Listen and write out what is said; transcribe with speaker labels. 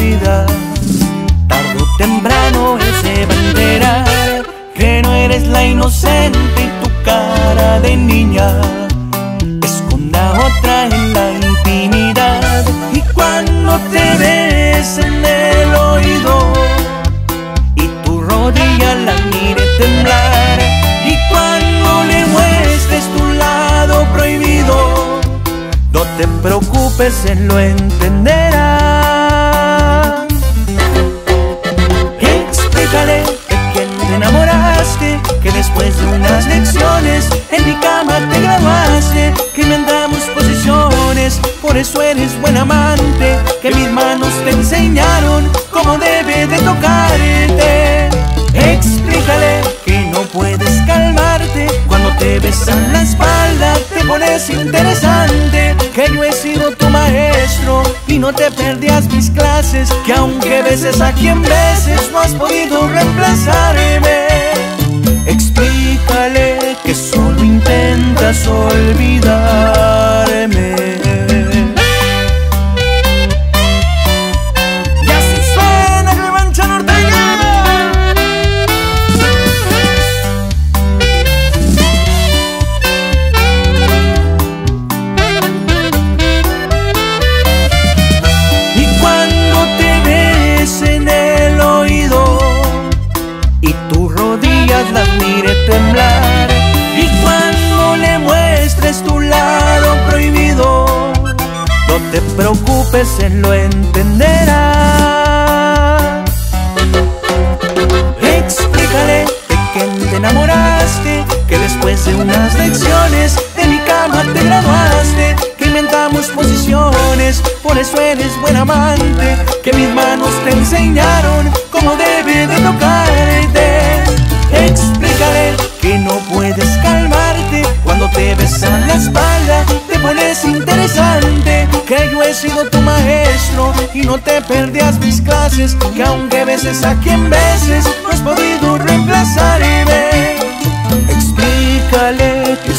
Speaker 1: olvida. Tarde o temprano él se va a enterar que no eres la inocente y tu cara de niña esconde a otra en la intimidad. Y cuando te ves en el oído y tu rodilla la mire temblar, y cuando le muestres tu lado prohibido, no te preocupes, él lo entenderá. Explícale de quién te enamoraste, que después de unas lecciones en mi cama te graduaste, que inventamos posiciones, por eso eres buen amante, que mis manos te enseñaron cómo debe de tocarte. Explícale que no puedes calmarte, cuando te besan la espalda te pones interesante, que yo he sido tu maestro y no te perdías mis clases, que aunque beses a quien beses no has podido reemplazarme. Explícale que solo intentas olvidarme. Y así suena que mancha norteña. Y cuando te ves en el oído y tus rodillas las mire temblar, y cuando le muestres tu lado prohibido, no te preocupes, él lo entenderá. Explícale de quién te enamoraste, que después de unas lecciones de mi cama te graduaste, que inventamos posiciones, por eso eres buen amante, que mis manos te enseñaron cómo debe de tocarte. Explícale que no puedes calmarte, cuando te besan la espalda te pones interesante, que yo he sido tu maestro y no te perdías mis clases, que aunque beses a quien beses no has podido reemplazarme. Explícale que